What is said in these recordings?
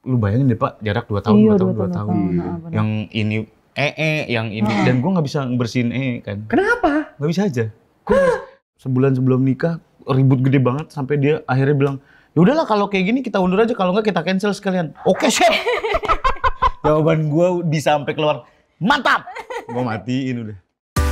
lu bayangin deh Pak, jarak 2 tahun, Iya, 2 tahun. benar. Yang ini yang ini dan gue nggak bisa bersihin kan. Kenapa? Nggak bisa aja. Gue sebulan sebelum nikah ribut gede banget sampai dia akhirnya bilang, ya udahlah kalau kayak gini kita undur aja, kalau nggak kita cancel sekalian. Oke, siap. Jawaban gue bisa sampai keluar, mantap. Gue matiin udah.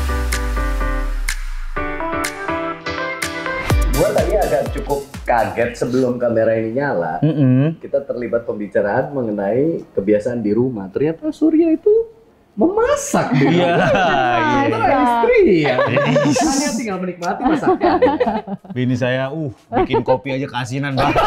Gue tadi agak cukup kaget sebelum kamera ini nyala. Kita terlibat pembicaraan mengenai kebiasaan di rumah. Ternyata Surya itu memasak. Iya. Antara istri ya. Hanya tinggal menikmati masakan. Bini saya, bikin kopi aja keasinan Bang.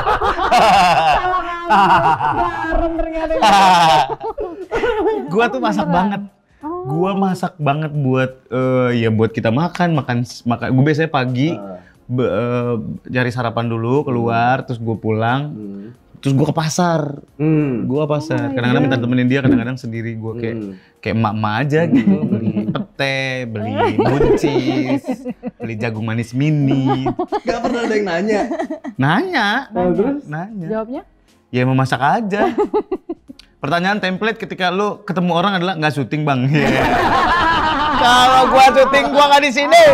Bareng ternyata. Gua tuh masak banget. Gua masak banget buat buat kita makan. Gue biasanya pagi cari sarapan dulu keluar, terus gue pulang, terus gue ke pasar. Gue ke pasar. Kadang-kadang minta temenin dia, kadang-kadang sendiri. Gue kayak emak-emak aja gitu, beli pete, beli buncis, beli jagung manis mini. Gak pernah ada yang nanya. Nanya. Nanya. Jawabnya? Ya mau masak aja. Pertanyaan template ketika lu ketemu orang adalah nggak syuting Bang. Kalau gua syuting gua nggak di sini.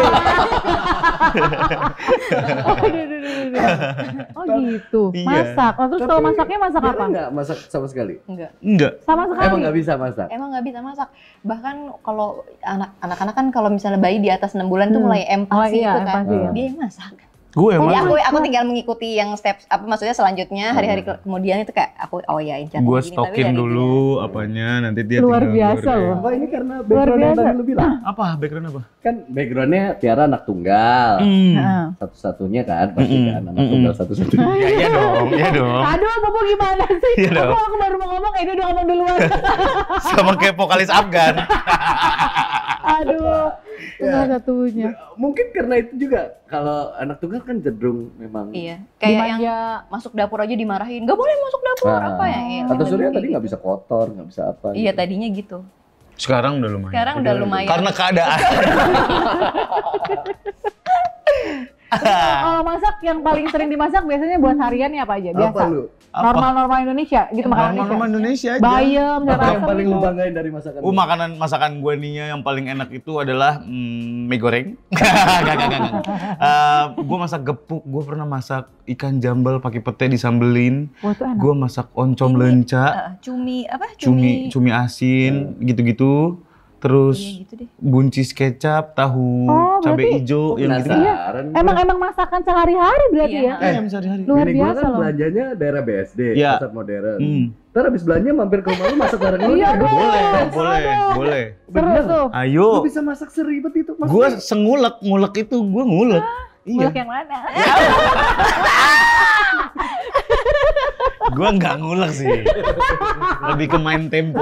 Oh gitu. Iya. Masak. Terus kalau masaknya masak apa? Enggak masak sama sekali. Enggak. Sama sekali. Emang nggak bisa masak. Emang nggak bisa masak. Bahkan kalau anak-anak kan kalau misalnya bayi di atas 6 bulan tuh mulai empati itu kan. Dia yang masak. Gue yang Jadi aku tinggal mengikuti yang steps maksudnya selanjutnya hari-hari kemudian itu kayak aku gue stokin dulu apanya, nanti dia luar tinggal biasa loh. Apa ini karena background yang tadi lu bilang? Apa background apa? Kan backgroundnya Tiara anak tunggal. Satu-satunya kan pasti kan anak tunggal satu-satunya. Iya dong. Aduh, Bobo gimana sih? Iya dong. Aku baru mau ngomong, dia udah ngomong duluan. Sama kayak vokalis Afgan. Aduh, satunya. Mungkin karena itu juga kalau anak tunggal kan cenderung memang. Iya. Kayak yang masuk dapur aja dimarahin. Gak boleh masuk dapur apa ya? Atau Surya tadi nggak bisa kotor, nggak bisa apa. Iya tadinya gitu. Sekarang udah lumayan. Karena keadaan. Kalau masak yang paling sering dimasak biasanya buat hariannya apa aja? Biasa. Apa lu? Normal Indonesia gitu, makanan Normal Indonesia aja. Bayam, Apa yang paling lu banggain dari masakan? Masakan gue nih yang paling enak itu adalah mie goreng. Gue masak gepuk, gue pernah masak ikan jambal pakai pete disambelin. Gue masak oncom lenca. Cumi asin, gitu-gitu. Terus buncis kecap, tahu, cabai hijau yang gitu. Emang masakan sehari-hari berarti ya? Sehari-hari. Luar biasa kan loh. belanjanya daerah BSD, pasar modern. Ntar habis belanja mampir ke rumah lu masak bareng lu. Iya Boleh. Seru tuh. Ayo. Lu bisa masak seribet itu. Gue ngulek itu, gue ngulek. Ngulek yang mana? Gue nggak ngulek sih. Lebih ke main tempo.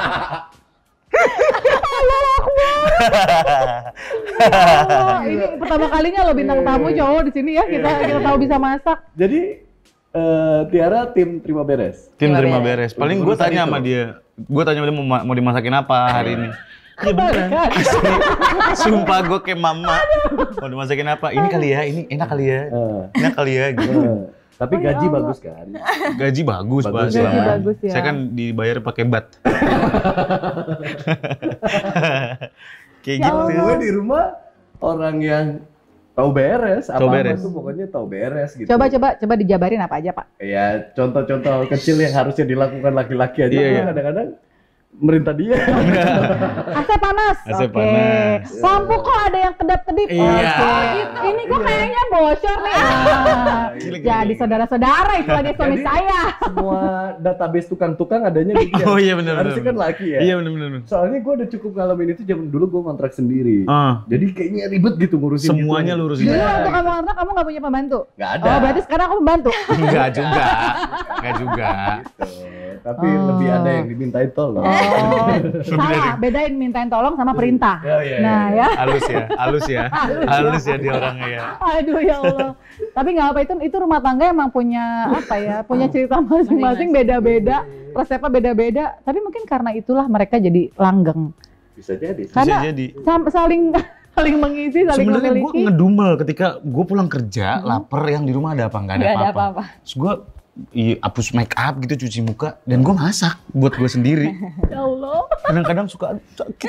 Ini pertama kalinya lo bintang tamu cowok di sini ya, kita tahu bisa masak. Jadi Tiara tim terima beres. Tim terima beres. Paling gue tanya sama dia, mau dimasakin apa hari ini. Iya beneran. Sumpah gue kayak mama. Mau dimasakin apa? Ini kali ya, ini enak kali ya. Enak kali ya gitu. Tapi gaji bagus kan? Gaji bagus, Pak. Gaji bagus ya. Saya kan dibayar pakai bat. Kayak gitu. Gue di rumah orang yang tahu beres, apa-apa tuh pokoknya tahu beres gitu. Coba dijabarin apa aja, Pak? Ya, contoh-contoh kecil yang harusnya dilakukan laki-laki aja. Kadang-kadang merintah dia. AC panas. Oke. Sampo kok ada yang kedap-kedip. Ini kok kayaknya bocor nih. Jadi saudara-saudara itu lagi suami saya. Semua database tukang-tukang adanya gitu ya. Oh iya benar. Harusnya kan laki ya. Iya benar. Soalnya gue udah cukup ngalamin itu zaman dulu gue kontrak sendiri. Jadi kayaknya ribet gitu ngurusin semuanya gitu. Lurusin. Dulu waktu kamu kontrak kamu nggak punya pembantu? Nggak ada. Oh berarti sekarang aku pembantu? Nggak juga. Gitu. Tapi lebih ada yang dimintain tolong. Salah, bedain mintain tolong sama perintah. Nah ya. Halus ya dia orangnya ya. Aduh ya Allah. Tapi nggak apa itu rumah tangga emang punya apa ya? Punya cerita masing-masing beda-beda, resepnya beda-beda. Tapi mungkin karena itulah mereka jadi langgeng. Bisa jadi. Karena saling mengisi, saling memiliki. Sebenarnya gue memiliki. ngedumel ketika gue pulang kerja, lapar, yang di rumah ada apa? Nggak ada apa-apa. Terus gue hapus make up gitu, cuci muka, dan gue masak buat gue sendiri. Ya Allah. Kadang-kadang suka sakit.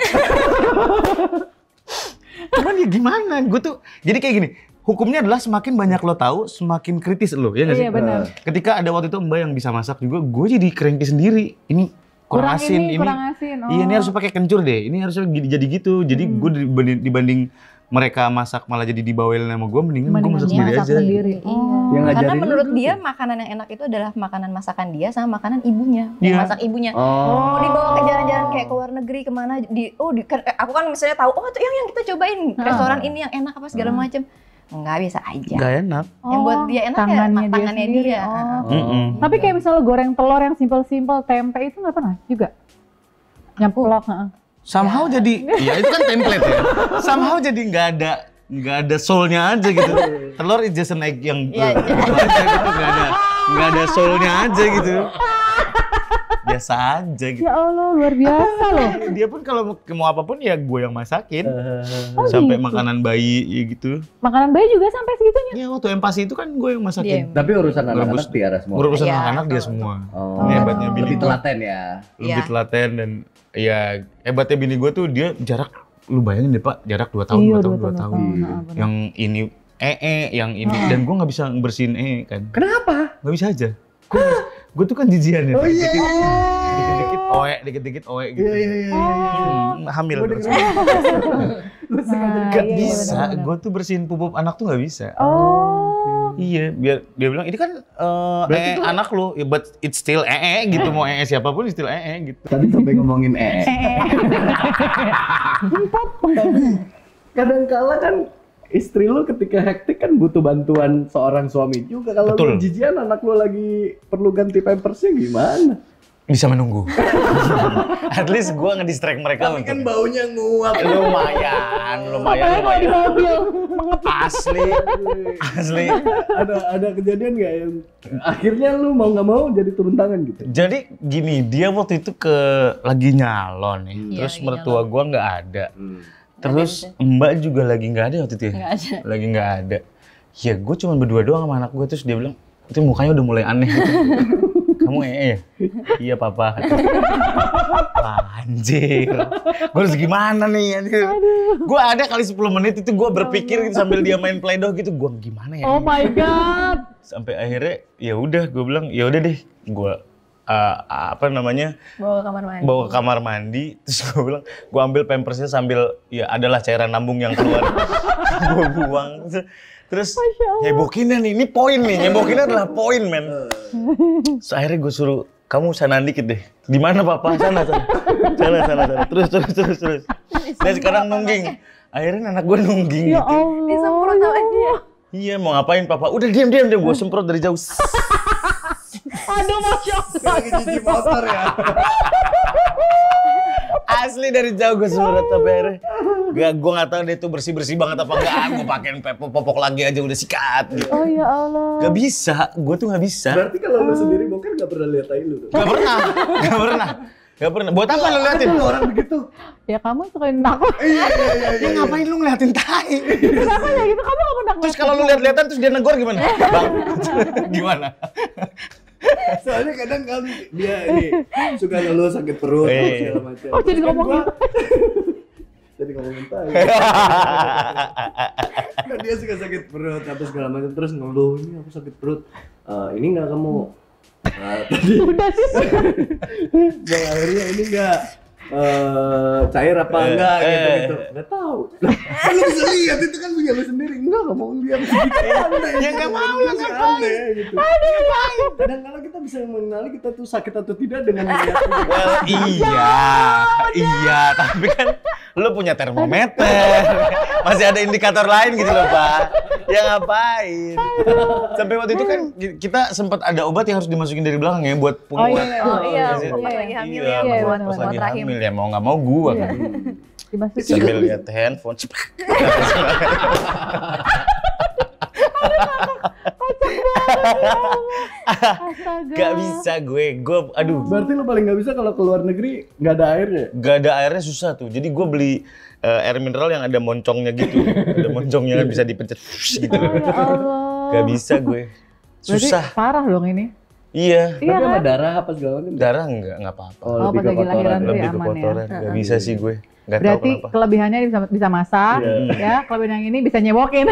Cuman ya gimana, gue tuh, jadi kayak gini, hukumnya adalah semakin banyak lo tahu, semakin kritis lo, ya nggak sih? Iya benar. Ketika ada waktu itu Mbak yang bisa masak juga, gue jadi cranky sendiri. Ini kurang asin, kurang asin. Iya ini harus pakai kencur deh, ini harusnya jadi gitu. Jadi gue dibanding mereka masak malah jadi dibawelin sama gue, mendingan gue masak sendiri aja. Iya. Karena menurut dia makanan yang enak itu adalah makanan masakan dia sama makanan ibunya, yang masak ibunya. Mau dibawa ke jalan-jalan kayak ke luar negeri kemana, aku kan misalnya tahu, tuh yang kita cobain restoran ini yang enak apa segala macam. Enggak, biasa aja. Enggak enak. Yang buat dia enak ya tangannya dia. Tapi kayak misalnya goreng telur yang simpel-simpel, tempe itu nggak pernah juga? Nyemplok. Somehow jadi, ya itu kan template ya. Somehow jadi nggak ada soulnya aja gitu. Telur is just an egg yang gitu, nggak ada soulnya aja gitu. Biasa aja gitu. Ya Allah, luar biasa loh. Dia pun kalau mau apapun ya gue yang masakin. Sampai gitu. Makanan bayi ya gitu. Makanan bayi juga sampai segitunya? Ya waktu empasi itu kan gue yang masakin. Tapi urusan anak-anak Tiara semua. Urusan anak-anak dia semua. Ini hebatnya bini lebih telaten ya. Lebih telaten dan ya hebatnya bini gue tuh dia jarak, lu bayangin deh Pak, jarak 2 tahun, 2 tahun. Yang ini yang ini dan gue nggak bisa bersihin kan. Kenapa? Nggak bisa aja. Gue tuh kan jijian ya. Oh iya. Dikit-dikit oe gitu. Iya. Hamil. Gak bisa, gue tuh bersihin pupuk anak tuh nggak bisa. Iya, biar dia bilang ini kan anak lo, but it's still gitu, mau siapapun still gitu. Tadi sampai ngomongin Kadang-kala kan istri lu ketika hektik kan butuh bantuan seorang suami juga. Kalau lu jijian anak lu lagi perlu ganti pampersnya gimana? Bisa menunggu. At least gue ngedistract mereka. Tapi kan baunya nguap. Lumayan. Di mobil. Asli. Ada kejadian nggak yang akhirnya lu mau nggak mau jadi turun tangan gitu? Jadi gini, dia waktu itu lagi nyalon nih. Terus mertua gue nggak ada. Terus Mbak juga lagi nggak ada waktu itu ya? Lagi nggak ada. Ya gue cuma berdua doang sama anak gue, terus dia bilang, itu mukanya udah mulai aneh gitu. Kamu ya? Iya papa. Anjir. Gue harus gimana nih? Gue ada kali 10 menit itu gue berpikir gitu, sambil dia main play-doh gitu, gue gimana ya? Oh my God. Sampai akhirnya ya udah gue bilang, ya udah deh, gue bawa ke kamar mandi, terus gue bilang gue ambil pampersnya sambil ya adalah cairan lambung yang keluar, gue buang, terus nyebokinnya nih, ini poin nih, nyebokinnya adalah poin men. Terus akhirnya gue suruh kamu sana dikit deh, di mana papa, sana, terus, dan sekarang nungging, akhirnya anak gue nungging Ya gitu. Allah. Disemprot sama dia. Iya mau ngapain papa, udah diam, gue semprot dari jauh. Aduh, Masya Allah. Lagi cuci motor ya. Asli dari jauh gue semprot sampai akhirnya. Gue nggak tahu dia tuh bersih banget apa enggak. Gue pakein popok lagi aja udah sikat. Gitu. Oh ya Allah. Gak bisa, gue tuh nggak bisa. Berarti kalau lu sendiri boker nggak pernah lihat tai lu? Gak pernah. Buat apa lu liatin? Orang begitu. Ya kamu suka nakut. Iya. Ya ngapain lu ngeliatin tai? Kenapa ya gitu? Kamu nggak pernah. Terus kalau lu lihat-lihatan terus dia negor gimana? Bang, gimana? Soalnya kadang kan dia ini suka ngeluh sakit perut segala macam. Oh jadi ngomongin. Jadi ngomongin tai. Kan dia suka sakit perut atau segala macam terus ngeluh, ini aku sakit perut. Ini nggak kamu tadi. Udah sih. Bang akhirnya ini nggak cair apa enggak gitu. Nggak tahu. Kan lu bisa lihat itu kan punya lu sendiri. Enggak mau lihat gitu. Ya nggak mau lah ngapain. Gitu. Kadang kalau kita bisa mengenali kita tuh sakit atau tidak dengan melihat. Well, iya, tapi kan lu punya termometer, masih ada indikator lain gitu loh Pak. Ya ngapain? Sampai waktu itu kan kita sempat ada obat yang harus dimasukin dari belakang ya buat penguat. Pas lagi hamil ya, buat pas lagi rahim. hamil ya mau nggak mau gua kan. Sambil lihat handphone. Gak bisa gue, aduh. Berarti lo paling gak bisa kalau ke luar negeri gak ada airnya? Gak ada airnya susah tuh, jadi gue beli air mineral yang ada moncongnya gitu. Ada moncongnya yang bisa dipencet gitu. Ya Allah. Gak bisa gue, susah. Berarti parah dong ini. Iya. Tapi sama darah apa segala macam? Darah enggak apa-apa. Oh, pas lagi lahiran tuh Lebih ya ke aman ya. kotoran. Gak bisa sih gue. Gak tahu Berarti kenapa. kelebihannya bisa masak, ya. Kelebihan yang ini bisa nyewokin.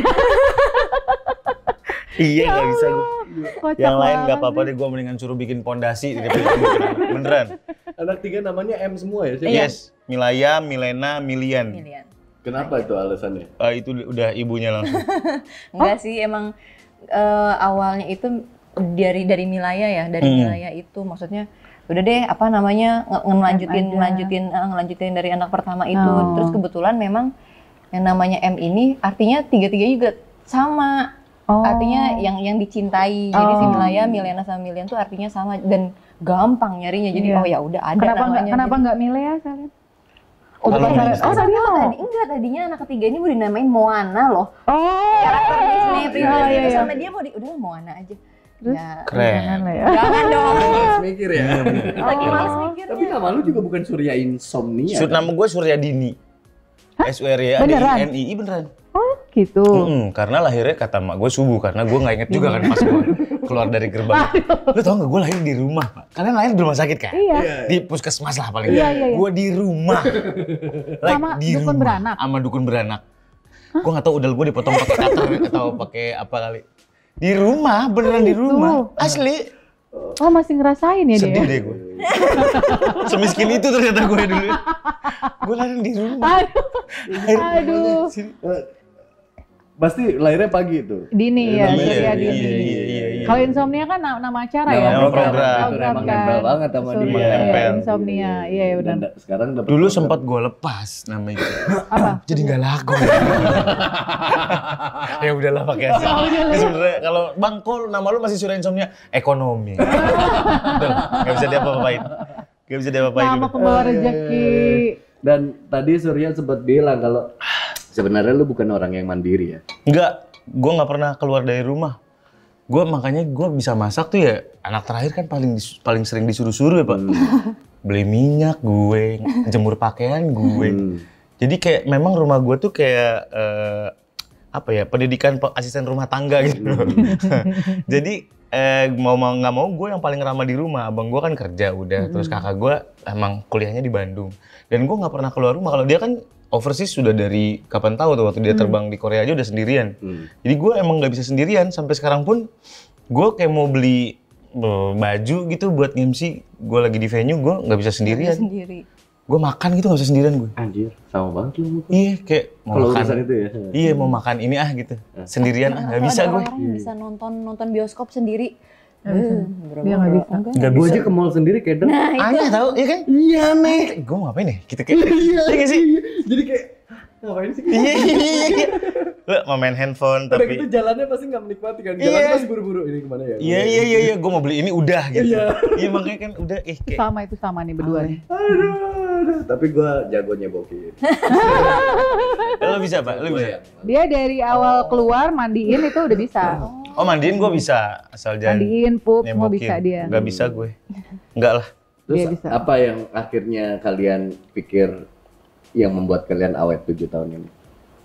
Iya gak bisa gue. Kocak Yang lain banget gak apa-apa sih. deh, gue mendingan suruh bikin pondasi daripada gue bikin anak. Beneran. Anak 3 namanya M semua ya sih? Yes. Milaya, Milena, Milian. Kenapa itu alasannya? Itu udah ibunya langsung. Enggak sih, emang awalnya itu dari Milaya ya, dari Milaya itu maksudnya udah deh apa namanya ngelanjutin dari anak pertama itu. Terus kebetulan memang yang namanya M ini artinya tiga-tiga juga sama. Artinya yang dicintai. Jadi si Milaya, Milena sama Milian tuh artinya sama dan gampang nyarinya. Jadi ya udah ada namanya. Kenapa enggak Milea kalian? Tadinya anak ketiga ini mau dinamain Moana loh. Karakter Disney princess itu sama dia udah Moana aja. Ya, keren. Jangan dong. Males mikir ya? Lagi males mikirnya. Tapi nama lu juga bukan Surya Insomnia. Nama gue Suryadini. SURYADINI beneran. Oh gitu. Karena lahirnya kata mak gue subuh, karena gue nggak inget juga kan pas gue keluar dari gerbang. Lu tau nggak gue lahir di rumah, Pak? Kalian lahir di rumah sakit kan? Iya. Di puskesmas lah paling. Iya. Gue di rumah. Sama dukun beranak? Sama dukun beranak. Gue nggak tahu udel gue dipotong pakai cutter atau pakai apa kali. Di rumah, beneran di rumah. Asli. Oh masih ngerasain ya dia? Sedih deh gue. Semiskin itu ternyata gue dulu. Gue lahir di rumah. Aduh. Pasti lahirnya pagi itu. Dini ya, Iya. Kalau insomnia kan nama acara ya. Nama program. Emang nempel banget sama dia. Nempel. Insomnia, iya benar. Dan sekarang dapat Dulu sempat gue lepas nama itu. Apa? Jadi nggak laku. Ya udahlah pakai aja. Sebenarnya kalau Bang Kol nama lu masih Surya Insomnia ekonomi. Udahlah, nggak bisa diapa-apain. Nggak bisa diapa-apain. Nama pembawa rezeki. Dan tadi Surya sempat bilang kalau sebenarnya lu bukan orang yang mandiri ya? Enggak, gue nggak pernah keluar dari rumah. Makanya gue bisa masak tuh ya, anak terakhir kan paling sering disuruh-suruh ya Pak. Beli minyak gue, jemur pakaian gue. Jadi kayak memang rumah gue tuh kayak pendidikan asisten rumah tangga gitu. Jadi mau nggak mau gue yang paling ramah di rumah. Abang gue kan kerja udah, terus kakak gue emang kuliahnya di Bandung. Dan gue nggak pernah keluar rumah. Kalau dia kan overseas sudah dari kapan tahu tuh waktu dia terbang di Korea aja udah sendirian. Jadi gue emang nggak bisa sendirian sampai sekarang pun gue kayak mau beli baju gitu buat MC, gue lagi di venue gue nggak bisa sendirian. Gue makan gitu nggak bisa sendirian gue. Anjir, sama banget lu. Iya kayak mau kalau makan urusan itu ya. Iya mau makan ini gitu sendirian nggak bisa gue. Orang yang bisa nonton bioskop sendiri. Dia nggak bisa. Nggak Gue bisa. aja ke mall sendiri kayak Aneh tau, iya kan? Iya nih. Gue mau ngapain ya? Gitu kayak. Iya nggak sih? Jadi kayak ngapain sih? Iya. Lo mau main handphone Udah tapi. gitu jalannya pasti nggak menikmati kan. Jalannya pasti buru-buru ini kemana ya? Iya. Gue mau beli ini udah gitu. Iya makanya kan udah kayak. Sama nih berdua nih. Aduh. Tapi gue jagonya bokin. Lo bisa Pak? Lo bisa? Dia dari awal keluar mandiin itu udah bisa. Oh mandiin gue bisa, asal jangan Mandiin, pup, semua nembokin. bisa dia. Nggak bisa gue. Enggak lah. Terus Dia bisa. apa yang akhirnya kalian pikir yang membuat kalian awet 7 tahun ini?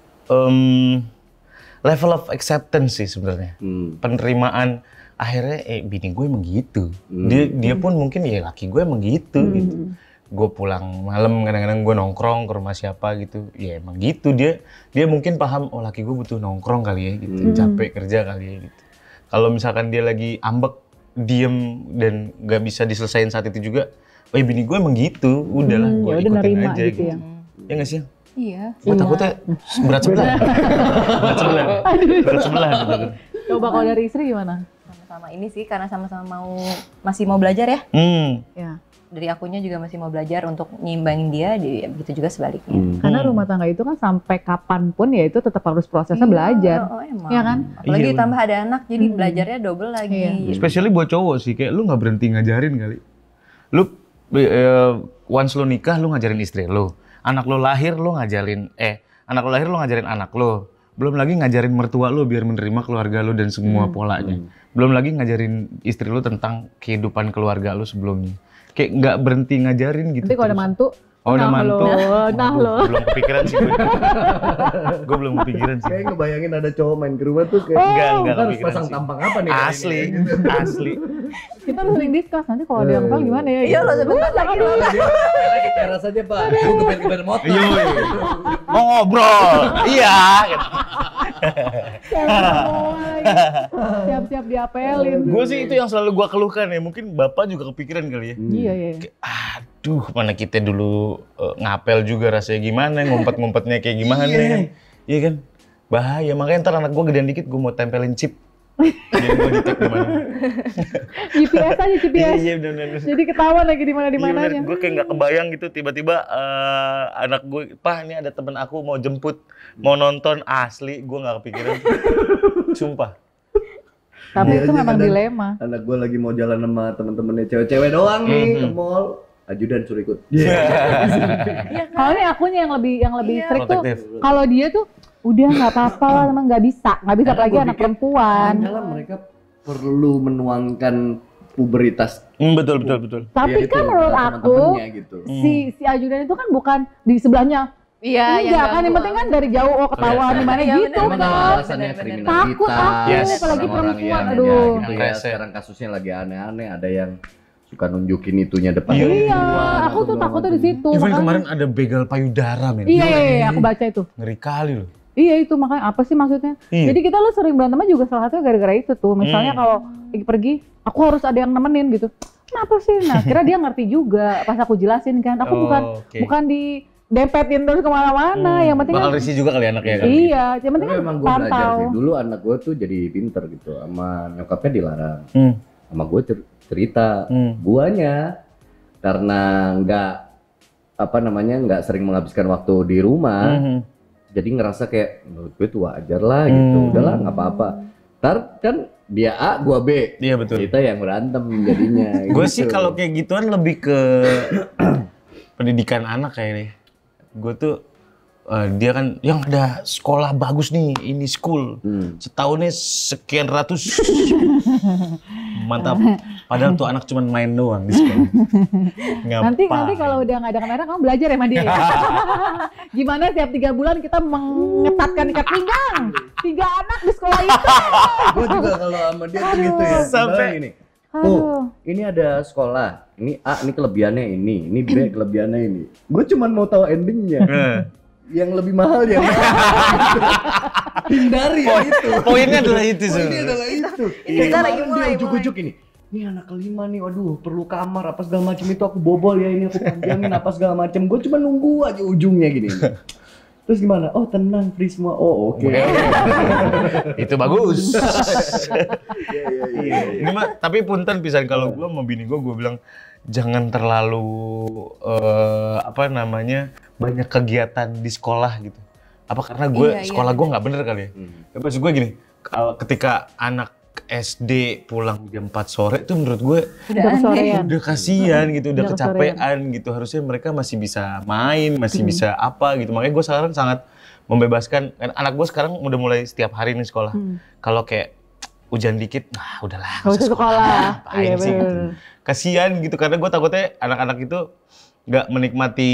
Level of acceptance sih sebenarnya. Penerimaan akhirnya bini gue emang gitu. Dia pun mungkin ya laki gue emang gitu gitu. Gue pulang malam kadang-kadang gue nongkrong ke rumah siapa gitu. Ya emang gitu dia mungkin paham oh laki gue butuh nongkrong kali ya gitu. Capek kerja kali ya gitu. Kalau misalkan dia lagi ambek, diem dan nggak bisa diselesain saat itu juga, oh ya bini gue emang gitu. Udahlah gue udah ikutin nerima aja gitu ya. Ya nggak sih? Iya. Gue takutnya berat sebelah. Berat sebelah. Coba kalau dari istri gimana? Sama-sama ini sih karena sama-sama masih mau belajar ya. Ya. Dari akunya juga masih mau belajar untuk nyimbangin dia, begitu juga sebaliknya. Karena rumah tangga itu kan sampai kapanpun ya itu tetap harus prosesnya belajar. Emang. Iya kan? Apalagi tambah ada anak, jadi belajarnya double lagi. Iya. Especially buat cowok sih, kayak lu nggak berhenti ngajarin kali. Lu once lu nikah, lu ngajarin istri lu. Anak lu lahir, lu ngajarin anak lu. Belum lagi ngajarin mertua lu biar menerima keluarga lu dan semua polanya. Belum lagi ngajarin istri lu tentang kehidupan keluarga lu sebelumnya. Kayak nggak berhenti ngajarin gitu. Nanti kalau ada mantu, Oh, udah mantu. Nah lo. Belum kepikiran sih gue. Gue belum kepikiran sih. Kayak ngebayangin ada cowok main ke rumah tuh kayak Enggak harus kepikiran pasang sih. tampang apa nih? Asli, asli. Kita harus sering discuss nanti kalau ada yang tahu gimana ya. Iya lo sebentar lagi lo. Karena di teras aja Pak, gue geber-geber motor. Iya, mau ngobrol. Iya. Gitu. Siap-siap diapelin. Gue sih itu yang selalu gue keluhkan ya. Mungkin bapak juga kepikiran kali ya. Iya. Kayak, aduh, mana kita dulu ngapel juga rasanya gimana, ngumpet-ngumpetnya kayak gimana kan. Iya kan? Bahaya, makanya ntar anak gue gedean dikit gue mau tempelin chip. Jadi gue di-tag dimana. GPS aja GPS. Iya, bener-bener. Jadi ketahuan lagi di mana-mananya. Gue kayak nggak kebayang gitu tiba-tiba anak gue, Pak ini ada temen aku mau jemput, mau nonton, asli gue nggak kepikiran. Sumpah. Tapi itu aja memang kadang dilema. Anak gue lagi mau jalan sama temen-temennya cewek-cewek doang nih ke mall. Ajudan suruh ikut. Kalau ini akunya yang lebih Iya. strict tuh. Protektif. Kalau dia tuh udah nggak apa-apa lah, emang nggak bisa apalagi gua anak pikir, perempuan. Padahal mereka perlu menuangkan puberitas. Betul. Tapi Ya, itu, kan menurut sama aku temen-temennya gitu. si ajudan itu kan bukan di sebelahnya. Iya, Enggak kan, yang penting kan dari jauh ketahuan di mana Iya, gitu bener, Emang bener. kalau kan. alasannya Bener-bener. kriminalitas, Takut aku, Yes. apalagi orang-orang perempuan, yang aduh. ya gitu ya. Rese. Sekarang kasusnya lagi aneh-aneh, ada yang suka nunjukin itunya depan. Iya. Iya, perempuan aku atau tuh takutnya di situ. Even makanya- kemarin ada begal payudara, men. Iya, aku baca itu. Ngeri kali loh. Iya itu makanya apa sih maksudnya? Iya. Jadi kita lu sering berantemnya juga salah satunya gara-gara itu tuh. Misalnya kalau lagi pergi, aku harus ada yang nemenin gitu. Kenapa sih? Nah, kira dia ngerti juga pas aku jelasin kan. Aku Oke. bukan di dempetin terus kemana-mana. Yang penting Bakal kan, risih juga kali anaknya kan. iya, yang penting Tapi kan emang gue belajar pantau. sih. Dulu anak gue tuh jadi pinter gitu. Sama nyokapnya dilarang. Hmm. Sama gue cerita. Guanya karena nggak sering menghabiskan waktu di rumah. Jadi ngerasa kayak menurut gue tuh wajar lah gitu. Udahlah nggak apa-apa. Ntar kan dia A, gua B. Iya betul. Kita yang berantem jadinya. Gue gitu. sih kalau kayak gituan lebih ke pendidikan anak kayaknya. Gue tuh dia kan yang ada sekolah bagus nih, ini school. Setahunnya sekian ratus. Mantap. Padahal tuh anak cuma main doang di sekolah. Nanti kalau udah nggak ada kamera kamu belajar ya sama dia ya. Gimana tiap 3 bulan kita mengetatkan ikat pinggang 3 anak di sekolah itu. Gue juga kalau sama dia tuh gitu ya. Sampai ini. Aduh. Oh, ini ada sekolah. Ini A, ini kelebihannya ini B, kelebihannya ini. Gue cuma mau tahu endingnya. Yang lebih mahal yang hindari ya itu. Poinnya adalah itu Poinnya sebenarnya. adalah itu. Kita lagi mulai. Ujuk-ujuk ini. Ini anak kelima nih, waduh perlu kamar apa segala macam itu aku bobol ya ini aku panjangin apa segala macam. Gue cuma nunggu aja ujungnya gini. Terus gimana? Oh tenang, free semua. Oh oke. Itu bagus. Iya. Ini mah tapi punten pisan kalau gue mau bini gue bilang jangan terlalu banyak kegiatan di sekolah gitu. Apa karena gue sekolah gue nggak bener kali ya? Ya maksud gue gini, ketika anak SD pulang jam 4 sore itu menurut gue Udah kesorean. udah kasihan gitu, udah Udah kecapean gitu. Harusnya mereka masih bisa main, masih bisa apa gitu. Makanya gue sekarang sangat membebaskan. Anak gue sekarang udah mulai setiap hari nih sekolah. Kalau kayak hujan dikit, nah udahlah Nggak usah sekolah. Ngapain Iya, sih gitu. bener. Kasihan gitu karena gue takutnya anak-anak itu nggak menikmati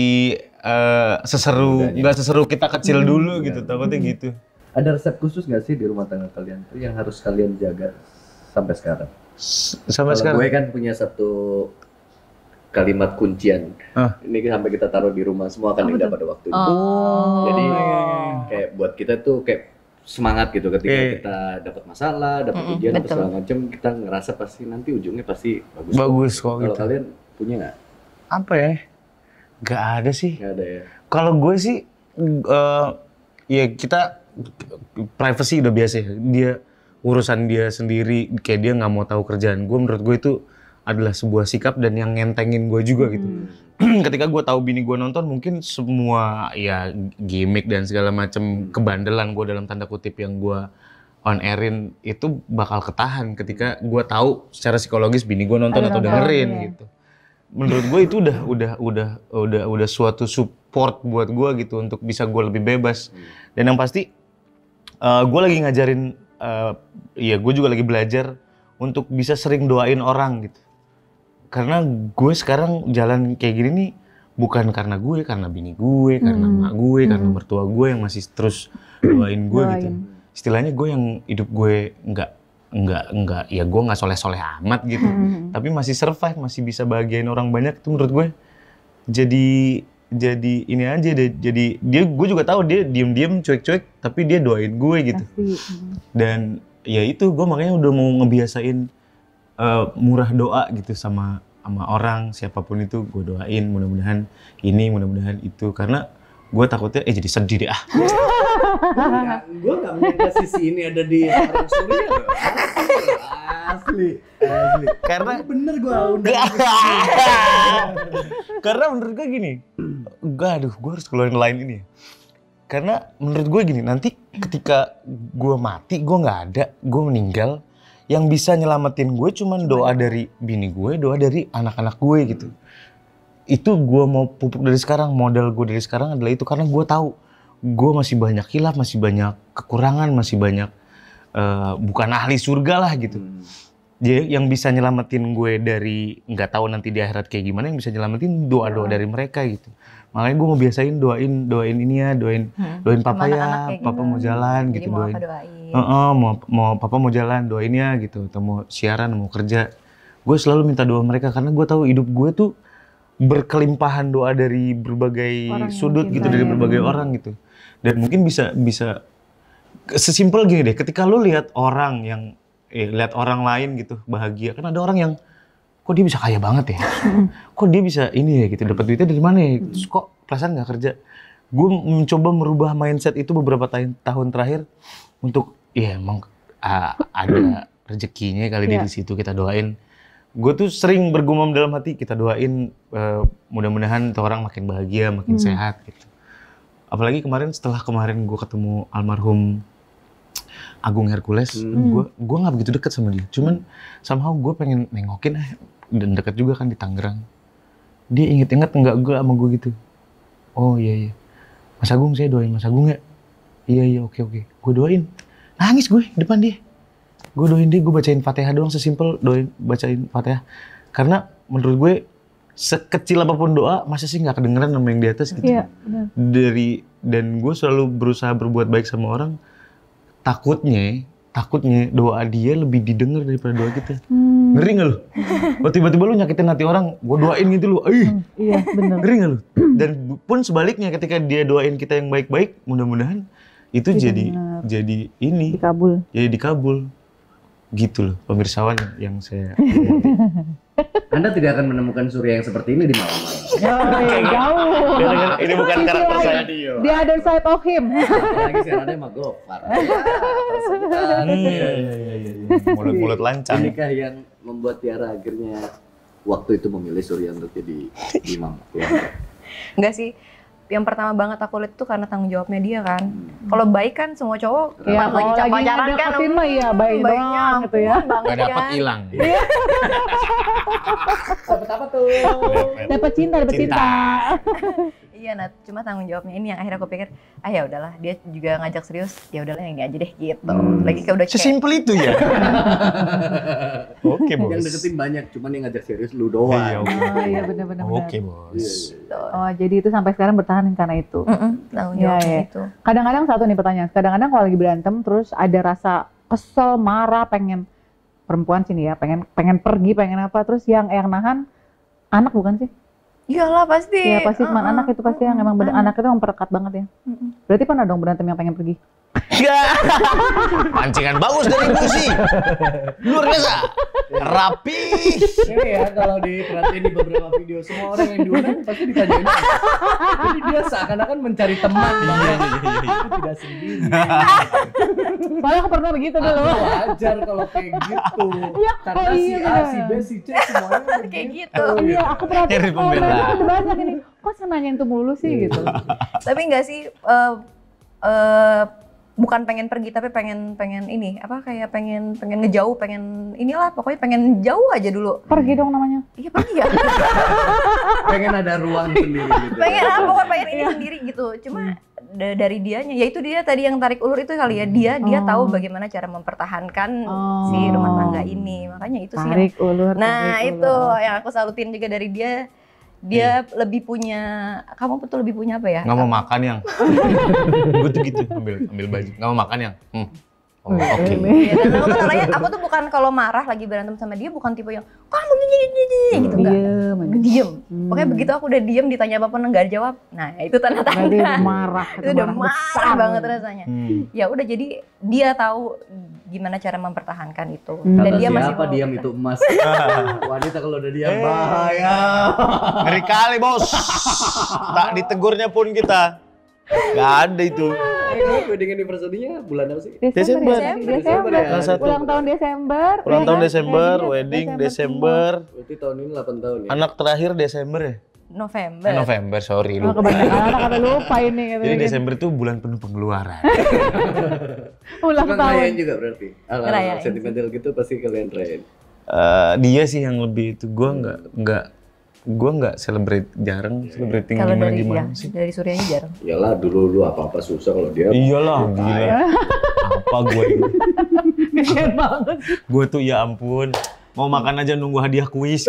nggak seseru kita kecil dulu gitu. Takutnya gitu. Ada resep khusus nggak sih di rumah tangga kalian tuh yang harus kalian jaga sampai sekarang? Sampai Kalau sekarang. gue kan punya satu kalimat kuncian. Ini sampai kita taruh di rumah semua kan indah pada waktunya. Jadi kayak buat kita tuh kayak semangat gitu ketika kita dapat masalah, dapat ujian atau segala macam, kita ngerasa pasti nanti ujungnya pasti bagus. Bagus kok Kalau gitu. kalian punya nggak? Apa ya? Gak ada sih. Nggak ada ya. Kalau gue sih, ya kita privacy udah biasa ya. Dia urusan dia sendiri, kayak dia nggak mau tahu kerjaan gue. Menurut gue itu adalah sebuah sikap dan yang ngentengin gue juga gitu. Ketika gue tahu bini gue nonton, mungkin semua ya gimmick dan segala macam kebandelan gue dalam tanda kutip yang gue on airin itu bakal ketahan ketika gue tahu secara psikologis bini gue nonton atau dengerin gitu. Menurut gue itu udah suatu support buat gue gitu untuk bisa gue lebih bebas. Dan yang pasti gue lagi ngajarin, ya gue juga lagi belajar untuk bisa sering doain orang gitu. Karena gue sekarang jalan kayak gini nih bukan karena gue, karena bini gue, karena mak gue, karena mertua gue yang masih terus doain gue gitu. Istilahnya gue yang hidup gue enggak ya gue nggak soleh-soleh amat gitu. Tapi masih survive, masih bisa bahagiain orang banyak, itu menurut gue jadi ini aja deh. Jadi gue juga tahu dia diem-diem cuek-cuek tapi dia doain gue gitu. Dan ya itu gue makanya udah mau ngebiasain murah doa gitu sama orang, siapapun itu gue doain, mudah-mudahan ini, mudah-mudahan itu, karena gue takutnya jadi sedih deh Gue nggak menyangka sisi ini ada di orang Surya. Asli. Karena bener gue udah. Karena menurut gue gini, gue harus keluarin line ini. Karena menurut gue gini, nanti ketika gue mati, gue nggak ada, gue meninggal, yang bisa nyelamatin gue cuman doa dari bini gue, doa dari anak-anak gue gitu. Itu gue mau pupuk dari sekarang, modal gue dari sekarang adalah itu, karena gue tahu gue masih banyak khilaf, masih banyak kekurangan, masih banyak bukan ahli surga lah gitu. Jadi yang bisa nyelamatin gue dari nggak tahu nanti di akhirat kayak gimana, yang bisa nyelamatin doa-doa dari mereka gitu. Makanya gue mau biasain doain ini ya, doain papa ya, papa mau jalan gitu, doain. Mau papa mau jalan, doain ya gitu, atau mau siaran, mau kerja. Gue selalu minta doa mereka karena gue tahu hidup gue tuh berkelimpahan doa dari berbagai sudut gitu, dari berbagai orang gitu. Dan mungkin bisa sesimpel gini deh, ketika lu lihat orang yang lihat orang lain gitu bahagia, kan ada orang yang kok dia bisa kaya banget ya, kok dia bisa ini ya gitu, dapat duitnya dari mana ya, terus kok perasaan nggak kerja. Gue mencoba merubah mindset itu beberapa tahun terakhir untuk ya emang ada rezekinya kali di situ, kita doain. Gue tuh sering bergumam dalam hati, kita doain mudah-mudahan tuh orang makin bahagia, makin sehat gitu. Apalagi setelah kemarin gue ketemu almarhum Agung Hercules, gue nggak begitu deket sama dia. Cuman somehow gue pengen nengokin, dan deket juga kan di Tangerang. Dia inget-inget enggak gue sama gue gitu. Oh iya, Mas Agung, saya doain Mas Agung ya. Iya oke. Gue doain, nangis gue depan dia. Gue doain dia, gue bacain Fatihah doang, sesimpel bacain Fatihah. Karena menurut gue sekecil apapun doa, masa sih nggak kedengeran sama yang di atas gitu. Iya, benar. Dan gue selalu berusaha berbuat baik sama orang. Takutnya doa dia lebih didengar daripada doa kita. Ngeri nggak lu? Kalau tiba-tiba lu nyakitin hati orang, gue doain gitu lu, iya benar. Ngeri nggak lu? Dan pun sebaliknya, ketika dia doain kita yang baik-baik, mudah-mudahan itu jadi ini. Dikabul. Jadi dikabul. Gitu loh, pemirsawan yang saya. Anda tidak akan menemukan Surya yang seperti ini di malam-malam. Jauh. Ini bukan karakter saya. The other side of him. Lagi siarannya sama Gofar. Iya. Mulut-mulut lancang. Inikah yang membuat Tiara akhirnya waktu itu memilih Surya untuk jadi imam keluarga? Enggak sih. Yang pertama banget aku lihat tuh karena tanggung jawabnya dia kan. Kalau baik kan semua cowok ya, lagi pacaran kan mah ya baik doang gitu ya. Gak dapet hilang. Dapat apa tuh? Dapat cinta. Iya, nah cuma tanggung jawabnya ini yang akhirnya aku pikir, ya udahlah, dia juga ngajak serius, ya udahlah yang ini aja deh gitu. Lagi kayak udah sesimpel itu ya. Oke, Bos. Yang deketin banyak, cuman yang ngajak serius lu doang. Iya benar. Oke, Bos. Oh, jadi itu sampai sekarang bertahan karena itu. Tanggung jawabnya itu. Kadang-kadang satu nih pertanyaan, kadang-kadang kalau lagi berantem terus ada rasa kesel, marah, pengen perempuan sini ya, pengen pergi, pengen apa, terus yang nahan anak bukan sih? Iyalah pasti. Iya pasti teman anak itu pasti yang emang anak itu memperdekat banget ya. Berarti pernah dong berantem yang pengen pergi? Pancingan bagus dari Busi. Luar biasa. Rapi. Ini ya kalau diperhatiin di beberapa video, semua orang yang diundang pasti ditanyain. Jadi dia seakan-akan mencari teman. Itu tidak sendiri. Padahal aku pernah begitu dulu. Wajar kalau kayak gitu. Karena si A, si B, si C semuanya kayak gitu. Iya, aku perhatiin kalau mereka udah banyak ini. Kok senangin tuh mulu sih gitu. Tapi enggak sih, bukan pengen pergi tapi pengen ini apa kayak pengen ngejauh, pengen inilah pokoknya pengen jauh aja dulu. Pergi dong namanya. Iya pergi ya. pengen ada ruang sendiri gitu. Pengen apa, pokoknya pengen ini sendiri gitu. Cuma dari dianya, yaitu dia tadi yang tarik ulur itu kali ya, dia tahu bagaimana cara mempertahankan si rumah tangga ini. Makanya itu sih tarik ulur. Nah, itu yang aku salutin juga dari dia. Dia lebih punya, kamu betul lebih punya apa ya? Nggak mau makan yang. Gue tuh gitu, ambil baju. Nggak mau makan yang. Oh, oke. Ya, dan aku kan orangnya, aku tuh bukan kalau marah lagi berantem sama dia bukan tipe yang kamu gini gitu enggak. Diem. Pokoknya begitu aku udah diem ditanya apa pun enggak jawab. Nah, itu tanda-tanda. Marah. Itu udah marah banget rasanya. Ya udah jadi dia tahu gimana cara mempertahankan itu. Dan dia masih siapa diam itu emas. Wanita kalau udah diam bahaya. Ngeri kali, Bos. Tak ditegurnya pun kita. Gak ada itu. Wedding anniversary-nya bulan apa sih? Desember. Ya. Ulang tahun Desember. Ulang tahun Desember, wedding Desember. Berarti tahun ini 8 tahun ya? Anak terakhir Desember ya? November. November, sorry Oh, lupa. kebanyakan anak kata lupa ini. Jadi Desember tuh bulan penuh pengeluaran. Ulang Bukan tahun. ngerayain juga berarti? Ngerayain. Sentimental gitu pasti kalian rayain? Dia sih yang lebih itu, gue nggak celebrate, jarang celebrating Kalau dari gimana sih. dari Suryanya jarang. Iyalah dulu lu apa-apa susah kalau dia. Iyalah, gila. Apa gue ini? Keren banget. Gue tuh ya ampun, mau makan aja nunggu hadiah kuis.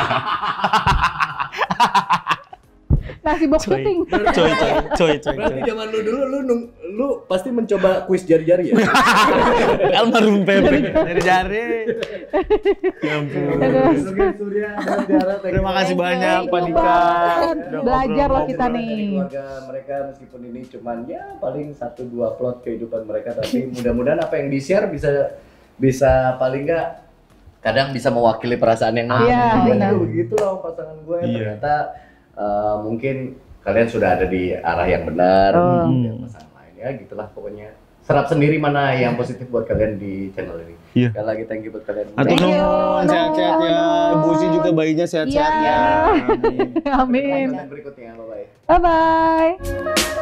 Nasi box syuting. Coy. Berarti zaman lu dulu lu pasti mencoba kuis jari-jari ya? Almarhum Pepe dari jari. Ya ampun. Terima kasih banyak Pak Dika. Belajar loh kita nih. Keluarga mereka meskipun ini cuman ya paling 1-2 plot kehidupan mereka, tapi mudah-mudahan apa yang di-share bisa paling enggak kadang bisa mewakili perasaan yang lain. Iya, benar. Begitu loh pasangan gue Iya. ternyata mungkin kalian sudah ada di arah yang benar. Ya, pasangan lain ya gitulah pokoknya. Serap sendiri mana yang positif buat kalian di channel ini. Iya. Sekali lagi thank you buat kalian. Atur Thank you, nuhun, sehat-sehat ya. Bu Uci juga bayinya sehat-sehat Iya. ya. Amin. Konten berikutnya, bye-bye. Bye-bye.